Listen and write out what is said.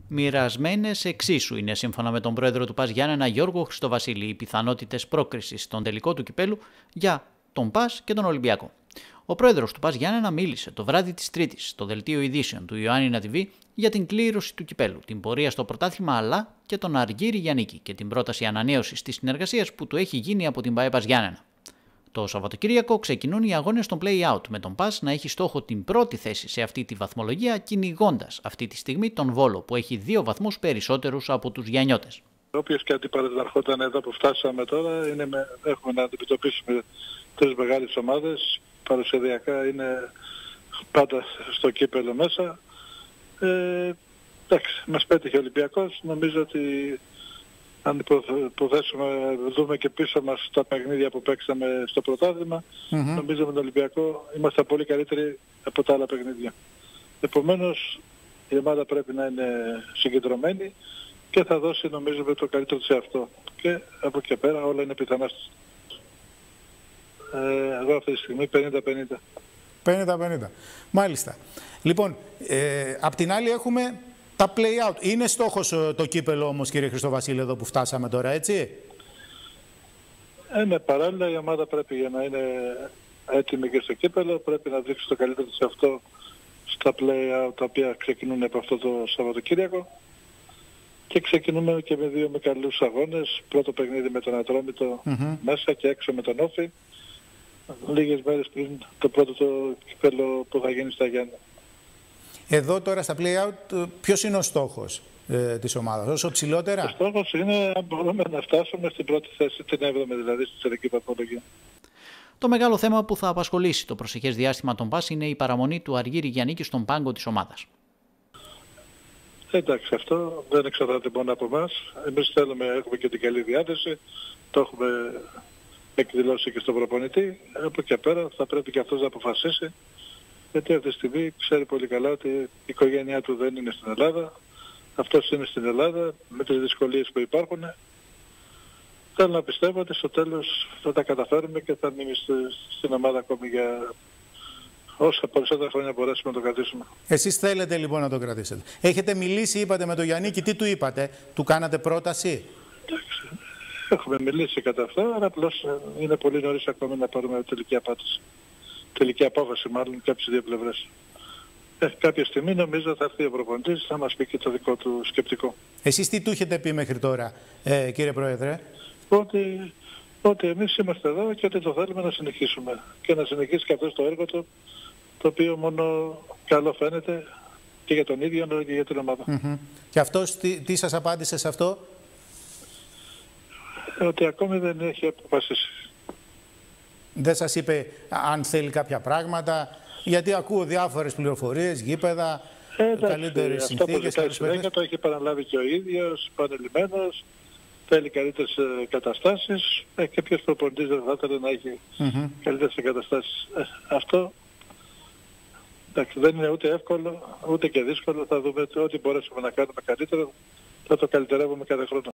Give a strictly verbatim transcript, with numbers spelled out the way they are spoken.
Μοιρασμένες εξίσου είναι, σύμφωνα με τον πρόεδρο του ΠΑΣ Γιάννενα Γιώργο Χριστοβασίλη, οι πιθανότητες πρόκρισης στον τελικό του κυπέλου για τον ΠΑΣ και τον Ολυμπιακό. Ο πρόεδρος του ΠΑΣ Γιάννενα μίλησε το βράδυ της Τρίτης στο δελτίο ειδήσεων του Ιωάννινα τι βι για την κλήρωση του κυπέλου, την πορεία στο πρωτάθλημα αλλά και τον Αργύρη Γιαννίκη και την πρόταση ανανέωσης της συνεργασίας που του έχει γίνει από την ΠΑΕ ΠΑΣ Γιάννενα. Το Σαββατοκύριακο ξεκινούν οι αγώνες των play-out με τον ΠΑΣ να έχει στόχο την πρώτη θέση σε αυτή τη βαθμολογία, κυνηγώντας αυτή τη στιγμή τον Βόλο που έχει δύο βαθμούς περισσότερους από τους Γιαννιώτες. Όποιος και αντιπαραδαρχόταν εδώ που φτάσαμε τώρα, είναι με, έχουμε να αντιμετωπίσουμε τρεις μεγάλες ομάδες. Παρουσιαδιακά είναι πάντα στο κύπελο μέσα. Ε, εντάξει, μας πέτυχε ο Ολυμπιακός. Νομίζω ότι αν υποθέσουμε, δούμε και πίσω μας τα παιχνίδια που παίξαμε στο πρωτάθλημα, mm-hmm. νομίζω με τον Ολυμπιακό είμαστε πολύ καλύτεροι από τα άλλα παιχνίδια. Επομένως, η ομάδα πρέπει να είναι συγκεντρωμένη και θα δώσει, νομίζω, το καλύτερο σε αυτό. Και από εκεί πέρα όλα είναι πιθανά. Ε, εγώ αυτή τη στιγμή πενήντα πενήντα. πενήντα πενήντα. Μάλιστα. Λοιπόν, ε, απ' την άλλη έχουμε τα play-out. Είναι στόχος το κύπελο όμως, κύριε Χριστοβασίλη, εδώ που φτάσαμε τώρα, έτσι? Ε, ναι, παράλληλα η ομάδα πρέπει, για να είναι έτοιμη και στο κύπελο, πρέπει να δείξει το καλύτερο σε αυτό στα play-out τα οποία ξεκινούν από αυτό το Σαββατοκύριακο. Και ξεκινούμε και με δύο με καλούς αγώνες. Πρώτο παιχνίδι με τον Ατρόμητο mm-hmm. μέσα και έξω με τον Όφη. Λίγες μέρες πριν το πρώτο το κυπέλο που θα γίνει στα Γιάννενα. Εδώ τώρα στα play-out ποιος είναι ο στόχος ε, της ομάδας, όσο ψηλότερα? Ο στόχος είναι αν μπορούμε να φτάσουμε στην πρώτη θέση, την έβδομη δηλαδή, στη τελική βαθμολογία. Το μεγάλο θέμα που θα απασχολήσει το προσεχές διάστημα των ΠΑΣ είναι η παραμονή του Αργύρη Γιαννίκη στον πάγκο της ομάδας. Εντάξει, αυτό δεν εξαρτάται μόνο από εμάς. Εμείς θέλουμε, έχουμε και την καλή διάθεση, το έχουμε εκδηλώσει και στον προπονητή. Από εκεί πέρα θα πρέπει και αυτός να αποφασίσει, γιατί αυτή τη στιγμή ξέρει πολύ καλά ότι η οικογένειά του δεν είναι στην Ελλάδα. Αυτός είναι στην Ελλάδα με τις δυσκολίες που υπάρχουν. Θέλω να πιστεύω ότι στο τέλος θα τα καταφέρουμε και θα μείνει στην ομάδα ακόμη για όσα περισσότερα χρόνια μπορέσουμε να το κρατήσουμε. Εσείς θέλετε λοιπόν να το κρατήσετε. Έχετε μιλήσει, είπατε, με τον Γιαννίκη, τι του είπατε, του κάνατε πρόταση? Εντάξει, έχουμε μιλήσει κατά αυτό, αλλά απλώς είναι πολύ νωρίς ακόμη να πάρουμε τελική απάντηση. Τελική απόφαση μάλλον και από τις δύο πλευρές. Ε, κάποια στιγμή νομίζω θα έρθει ο προπονητής, θα μας πει και το δικό του σκεπτικό. Εσείς τι του έχετε πει μέχρι τώρα, ε, κύριε Πρόεδρε? Ότι, ότι εμείς είμαστε εδώ και ότι το θέλουμε να συνεχίσουμε. Και να συνεχίσει και αυτό το έργο του, το οποίο μόνο καλό φαίνεται και για τον ίδιο αλλά και για την ομάδα. Mm-hmm. Και αυτός τι, τι σας απάντησε σε αυτό? Ότι ακόμη δεν έχει αποφασίσει. Δεν σας είπε αν θέλει κάποια πράγματα? Γιατί ακούω διάφορες πληροφορίες, γήπεδα, ε, καλύτερες συνθήκες. Αυτό που το έχει παραλάβει και ο ίδιος, πανελειμμένος, θέλει καλύτερες ε, καταστάσεις ε, και ποιος προπονητής δεν θα ήθελε να έχει mm-hmm. καλύτερες καταστάσεις. Ε, αυτό εντάξει, δεν είναι ούτε εύκολο, ούτε και δύσκολο. Θα δούμε ότι ό,τι μπορέσουμε να κάνουμε καλύτερο, θα το καλυτερεύουμε κάθε χρόνο.